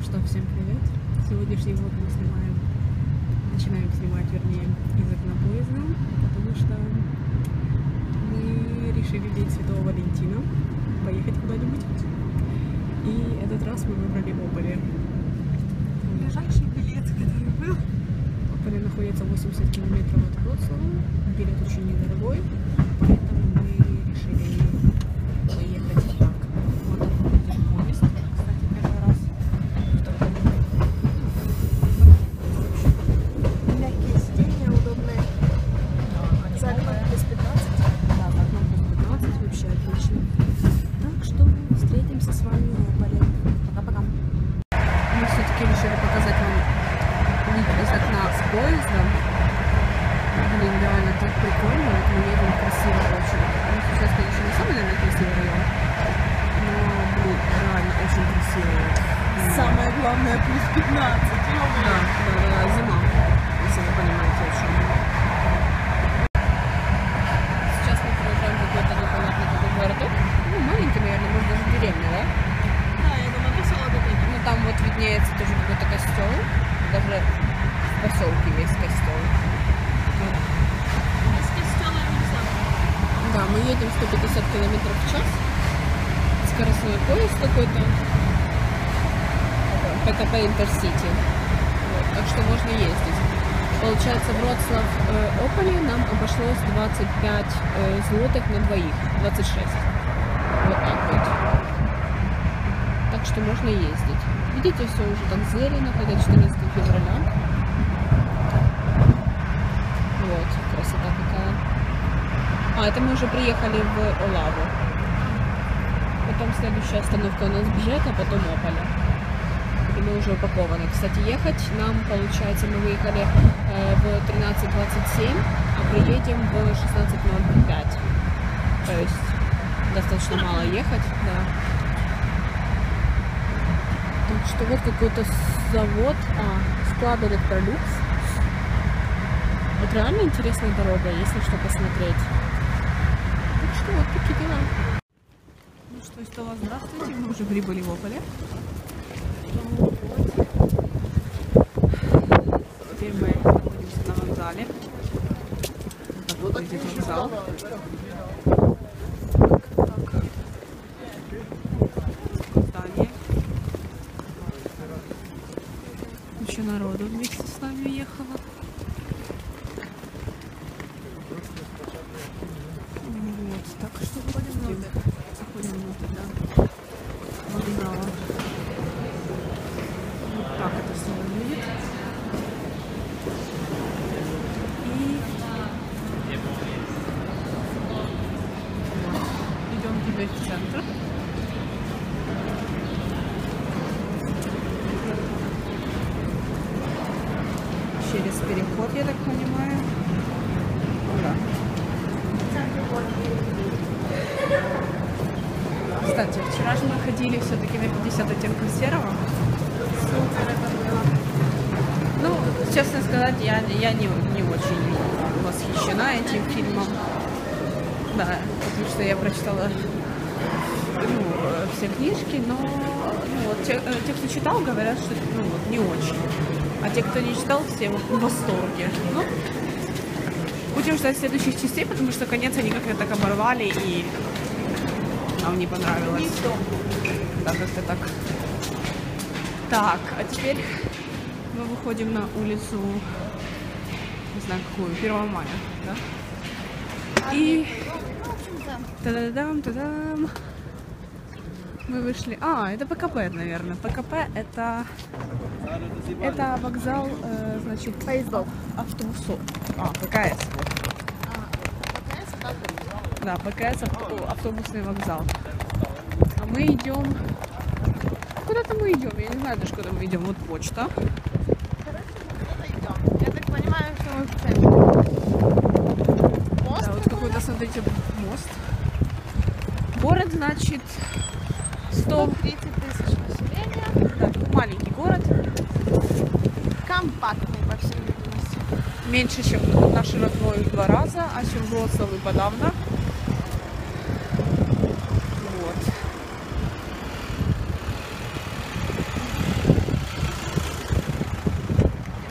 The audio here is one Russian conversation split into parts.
что, всем привет! Сегодняшний влог мы начинаем снимать, вернее, из окна поезда, потому что мы решили в день Святого Валентина поехать куда-нибудь. И этот раз мы выбрали Ополе. Ближайший билет, который был. Ополе находится 80 километров от Вроцлава. Билет очень недорогой, поэтому мы решили поехать так. Вот он, поезд. Кстати, первый раз. Мягкие сиденья, удобные. За окном плюс 15. Да, за окном плюс 15, вообще отлично. Так что встретимся с вами в Ополе. Пока-пока. Мы все-таки решили показать вам вид из окна с поездом. Блин, реально так прикольно. Вот мы едем красиво очень. Ну, сейчас, конечно, не самый, наверное, красивый район. Но, блин, реально очень красиво. Самое главное, плюс 15. Да, зима, если вы понимаете, о чем. Сейчас мы проезжаем какой-то непонятный такой городок. Ну, маленький, наверное, может даже деревня, да? Да, я думаю, поселок какой-то. Ну, там вот виднеется тоже какой-то костел. Даже в поселке есть костел. Без костела нельзя. Да, мы едем 150 км в час. Скоростной поезд какой-то. ПКП Интерсити. Вот, так что можно ездить. Получается, Вроцлав Ополе нам обошлось 25 злотых на двоих. 26. Вот так вот. Так что можно ездить. Видите, все уже так зелено, хотя 14 февраля. Вот, красота какая. А, это мы уже приехали в Олаву. Потом следующая остановка у нас Бжет, а потом Ополе. И мы уже упакованы. Кстати, ехать нам, получается, мы выехали в 13:27, а приедем в 16:05. То есть достаточно мало ехать, да. Так что вот какой-то завод, склад Электролюкс. Вот реально интересная дорога, если что посмотреть. Так что вот такие дела. Ну что, Стелла, здравствуйте. Мы уже прибыли в Ополе. Теперь мы находимся на вокзале. Вот так выглядит вокзал. Здание. Еще народу вместе с нами ехало. Вот, так что заходим внутрь, да. Вокзала. Вот так это все выглядит. И вот. Идем теперь в центр. Через переход, я так понимаю. Да. Кстати, вчера же мы ходили все-таки на 50 оттенков серого. Супер это было. Ну, честно сказать, я не очень восхищена этим фильмом. Да, потому что я прочитала все книжки, но вот, те, кто читал, говорят, что вот, не очень. А те, кто не читал, все в восторге. Ну, будем ждать следующих частей, потому что конец они как-то так оборвали, и нам не понравилось. Да, как-то так. Так, а теперь мы выходим на улицу, не знаю какую, 1 мая, да? И та-да-дам. Мы вышли. Это ПКП, наверное. ПКП это вокзал, значит, Поездов. автобусов. ПКС. Да, ПКС автобусный вокзал. А мы идем. Куда-то мы идем. Я не знаю даже, куда мы идем. Вот почта. Я так понимаю, что мы в центре. Мост? Да, вот какой-то, смотрите, мост. Город, значит, 130 тысяч населения. Да, маленький город. Компактный, по всей видимости. Меньше, чем наш родной в 2 раза, а чем Вроцлав и подавно. Вот.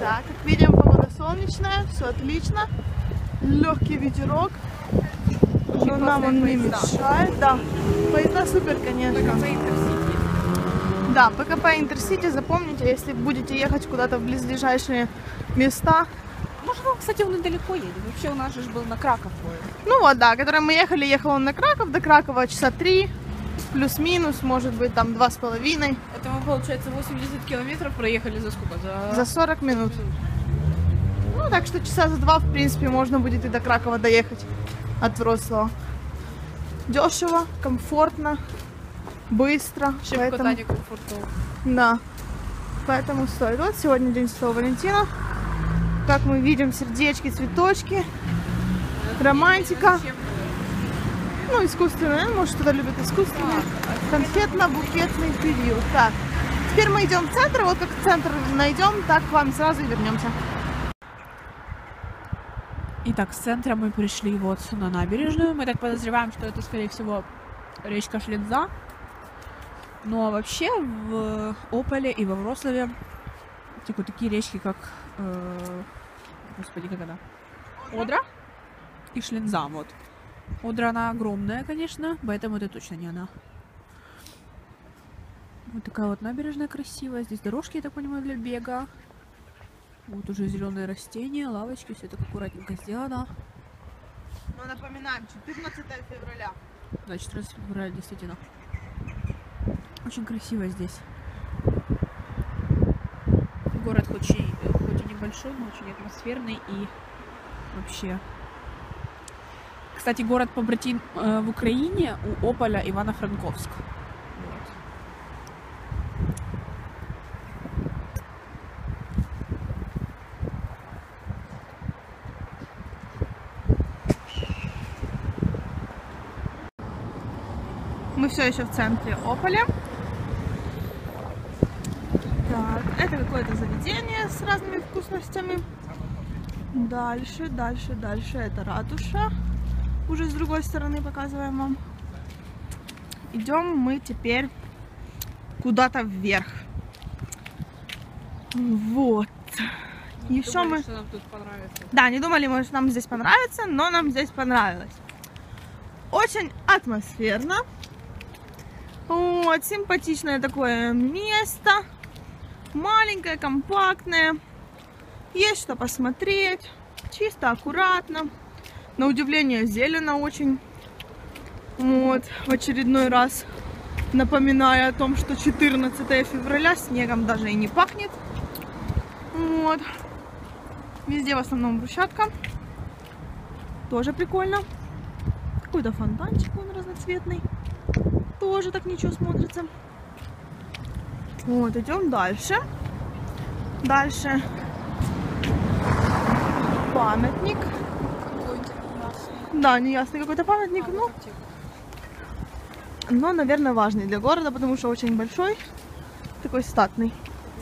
Так, как видим, погода солнечная, все отлично. Легкий ветерок, но нам он не мешает. Да, поезда супер, конечно. ПКП Интерсити. Да, ПКП Интерсити, запомните, если будете ехать куда-то в близлежащие места. Может, он, кстати, он и далеко едет. Вообще у нас же был на Краков поезд. Ну вот, да, которым мы ехали, ехал он на Краков, до Кракова часа 3, плюс-минус, может быть, там 2,5. Это мы, получается, 80 километров проехали за сколько? За 40 минут. Ну, так что часа за 2, в принципе, можно будет и до Кракова доехать от Вроцлава. Дешево, комфортно, быстро. Чем катание комфортно. Да, поэтому стоит. Вот сегодня день Святого Валентина. Как мы видим, сердечки, цветочки, романтика. Ну, искусственный, может, кто-то любит искусственный. Конфетно-букетный период. Так, теперь мы идем в центр. Вот как центр найдем, так к вам сразу и вернемся. Итак, с центра мы пришли вот на набережную. Мы так подозреваем, что это, скорее всего, речка Шлинза. Ну, а вообще в Ополе и во Вроцлаве такие речки, как... Господи, как она? Одра и Шлинза, вот. Одра, она огромная, конечно, поэтому это точно не она. Вот такая вот набережная красивая. Здесь дорожки, я так понимаю, для бега. Вот уже зеленые растения, лавочки, все так аккуратненько сделано. Ну, напоминаем, 14 февраля. Да, 14 февраля, действительно. Очень красиво здесь. Город хоть и небольшой, но очень атмосферный и вообще. Кстати, город побратим в Украине у Ополя Ивано-Франковск. Вот. Мы все еще в центре Ополя. Так, это какое-то заведение с разными вкусностями. Дальше это ратуша. Уже с другой стороны показываем вам. Идем мы теперь куда-то вверх. Вот. Еще Думали, мы... что нам тут понравится. Да, не думали, может, нам здесь понравится, но нам здесь понравилось. Очень атмосферно. Вот, симпатичное такое место. Маленькое, компактное. Есть что посмотреть. Чисто, аккуратно. На удивление, зелено очень. Вот, в очередной раз напоминая о том, что 14 февраля, снегом даже и не пахнет. Вот. Везде в основном брусчатка. Тоже прикольно. Какой-то фонтанчик, он разноцветный. Тоже так ничего смотрится. Вот, идем дальше. Дальше памятник. Какой-то неясный. Да, неясный какой-то памятник, но, наверное, важный для города, потому что очень большой, такой статный.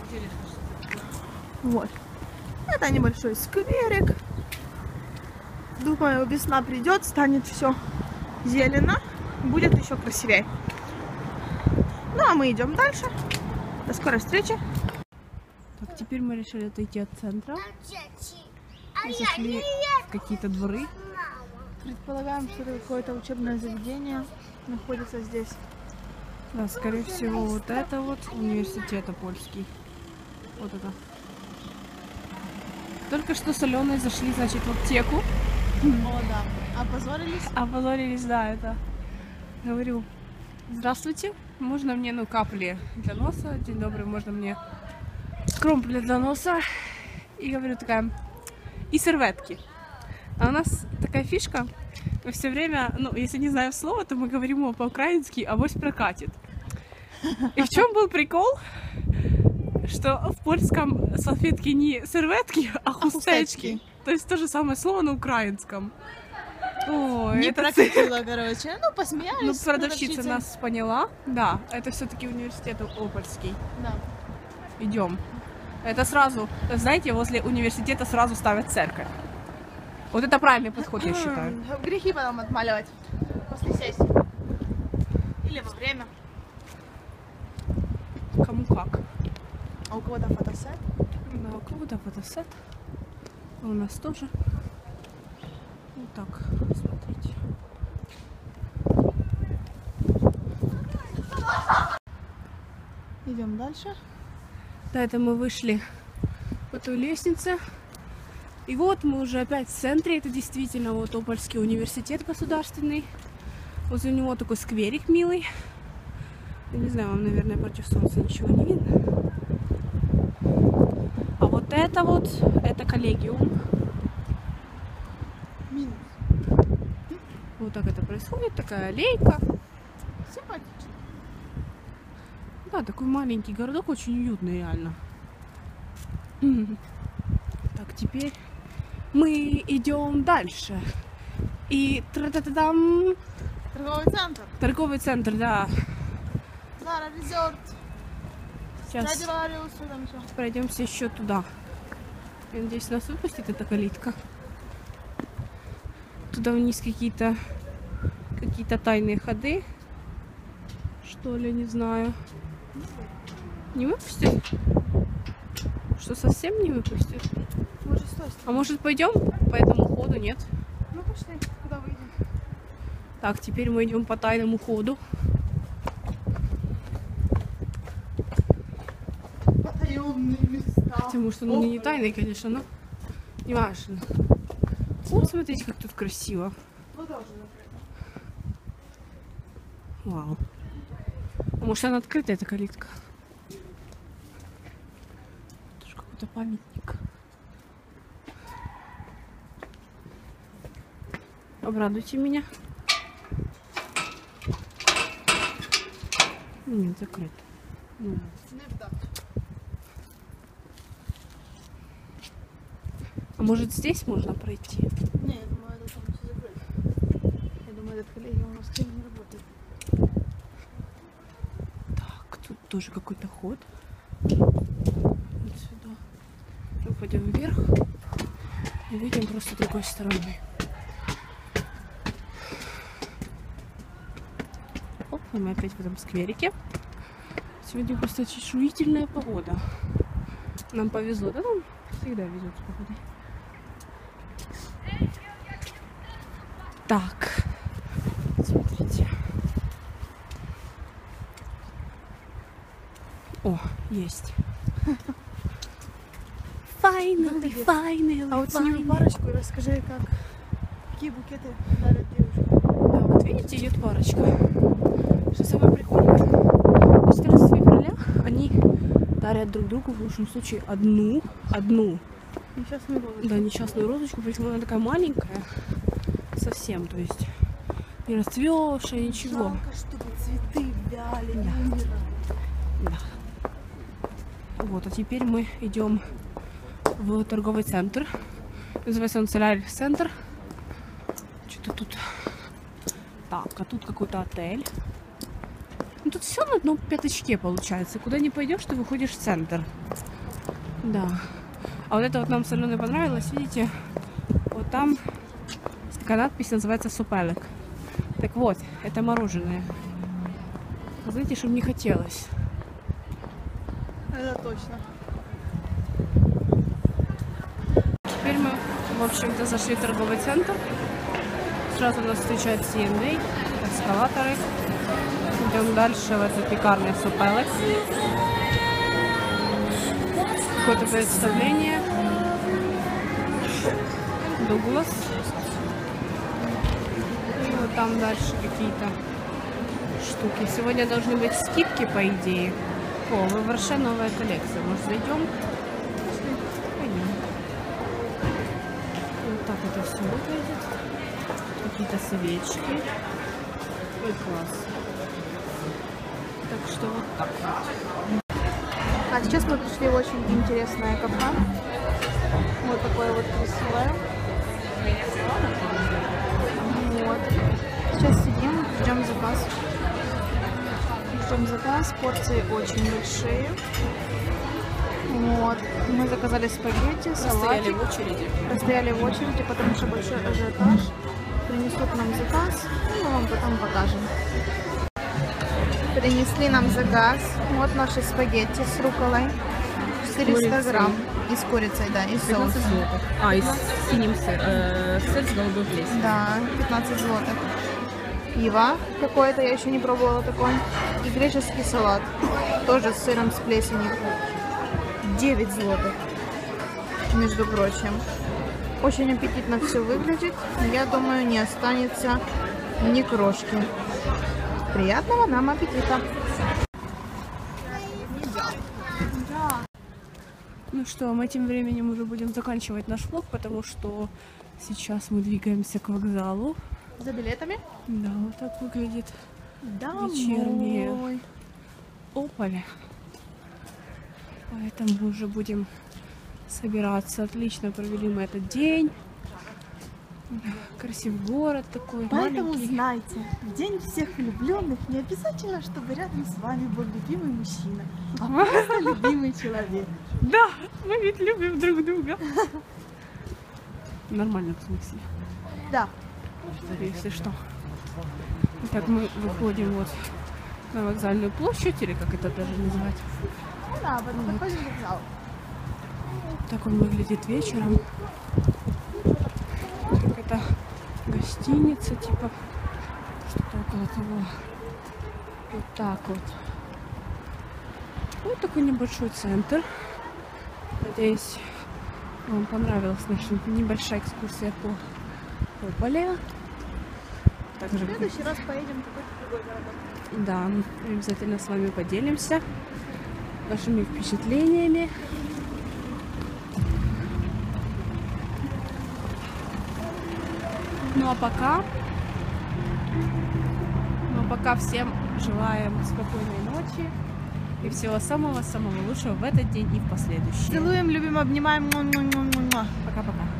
Вот. Это небольшой скверик. Думаю, весна придет, станет все зелено, будет еще красивее. Ну, а мы идем дальше. До скорой встречи. Так, теперь мы решили отойти от центра. И зашли в какие-то дворы. Предполагаем, что это какое-то учебное заведение находится здесь. Да, скорее всего, вот это вот университет польский. Вот это. Только что с Аленой зашли, значит, в аптеку. О, да. Опозорились? Опозорились, да, это. Говорю, здравствуйте, можно мне, капли для носа? День добрый, можно мне кромпли для носа? И говорю такая, и серветки. А у нас такая фишка, мы все время, если не знаю слова, то мы говорим его по-украински, авось прокатит. И в чем был прикол? Что в польском салфетки не серветки, а хустечки. То есть то же самое слово на украинском. Ой, Не это прокатило, короче. Ну, посмеялись. Ну, продавщица нас поняла. Да, это все-таки университет Опольский. Да. Идем. Это сразу, знаете, возле университета сразу ставят церковь. Вот это правильный подход, я считаю. Грехи потом отмаливать после сессии. Или во время. Кому как. А у кого-то фотосет? Да, у кого-то фотосет. А у нас тоже. Вот так, смотрите. Идем дальше. Да, это мы вышли по той лестнице. И вот мы уже опять в центре. Это действительно вот Опольский университет государственный. Возле него такой скверик милый. Я не знаю, вам, наверное, против солнца ничего не видно. А вот, это коллегиум. Минус. Вот так это происходит. Такая аллейка. Симпатично. Да, такой маленький городок, очень уютный реально. Так, теперь мы идем дальше. И тра-та-та-дам! Торговый центр. Торговый центр, да. Зара Резорт. Сейчас Страдивариус, что там еще? пройдемся еще туда. Я надеюсь, нас выпустит эта калитка. Туда вниз какие-то тайные ходы. Что ли, не знаю. Не выпустит? Что, совсем не выпустит? Может, стой. А может, пойдем по этому ходу? Нет? Ну пошли, куда выйдем? Так, теперь мы идем по тайному ходу. Потаенные места. Потому что он не тайный, конечно, но не важно. Вот, смотрите, как тут красиво. Вау. А может, она открытая, эта калитка? Это же какой-то памятник. Обрадуйте меня. Нет, закрыто. Ну. А может, здесь можно пройти? Не, я думаю, это там все закрыто. Я думаю, этот коллегиум у нас не работает. Так, тут тоже какой-то ход. Вот сюда. Мы пойдем вверх и выйдем просто другой стороной. Оп, и мы опять в этом скверике. Сегодня просто чешуительная погода. Нам повезло, да? Нам всегда везет с погодой. Так, смотрите. О, есть. Finally. А вот сними парочку и расскажи, какие букеты дарят девушки. Да, вот видите, идет парочка. Что самое прикольное, 14 февраля они дарят друг другу в лучшем случае одну Несчастную розочку. да, несчастную розочку, причем она такая маленькая совсем, то есть не расцвевшая, ничего. Жалко, чтобы цветы вяли, Да. не умирали. Да. Вот, а теперь мы идем в торговый центр. Называется он Солярис центр. Что-то тут. Так, а тут какой-то отель. Ну, тут все на одном пятачке получается. Куда не пойдешь, ты выходишь в центр. Да. А вот это вот нам с Аленой понравилось, видите? Вот там такая надпись, называется супелек. Так вот, это мороженое. Знаете, чтобы не хотелось. Это точно. Теперь мы, в общем-то, зашли в торговый центр. Сразу нас встречает C&A, эскалаторы. Идем дальше в эту пекарню Супелек. Какое-то представление. Дуглас. И вот там дальше какие-то штуки. Сегодня должны быть скидки, по идее. О, в Варше новая коллекция. Может, зайдем? Пойдем. Вот так это все выглядит. Какие-то свечки. Ой, класс. Так что вот так вот. А сейчас мы пришли в очень интересное кафе. Вот такое вот красивое. Вот. Сейчас сидим, ждем заказ. Ждем заказ. Порции очень большие. Вот. Мы заказали спагетти, салатик. Простояли в очереди, потому что большой ажиотаж. Принесут нам заказ, и мы вам потом покажем. Принесли нам заказ. Вот наши спагетти с рукколой. 400 грамм. И с курицей, да, и с 15 соусом. злотых. А, и с синим сыр с голубой плесенью. Да, 15 злотых. Пиво какое-то, я еще не пробовала такое. И греческий салат. Тоже с сыром с плесенью. 9 злотых. Между прочим. Очень аппетитно все выглядит. Я думаю, не останется ни крошки. Приятного нам аппетита! Ну что, мы тем временем уже будем заканчивать наш влог, потому что сейчас мы двигаемся к вокзалу. За билетами? Да, вот так выглядит Домой. вечернее Ополе. Поэтому мы уже будем собираться. Отлично провели мы этот день. Красивый город такой, Поэтому маленький. знайте, в день всех влюбленных не обязательно, чтобы рядом с вами был любимый мужчина, а просто любимый человек. Да, мы ведь любим друг друга. Нормально, в смысле. Да. Если что. Итак, мы выходим вот на вокзальную площадь, или как это даже назвать. Ну да, вот подходим в вокзал. Так он выглядит вечером. Как это гостиница, типа что-то около того. Вот так вот. Вот такой небольшой центр. Надеюсь, вам понравилась наша небольшая экскурсия по Ополе. В Также, следующий раз поедем в какой-то другой городок. да, мы обязательно с вами поделимся нашими впечатлениями. Ну а пока всем желаем спокойной ночи и всего самого-самого лучшего в этот день и в последующие. Целуем, любим, обнимаем. Пока-пока.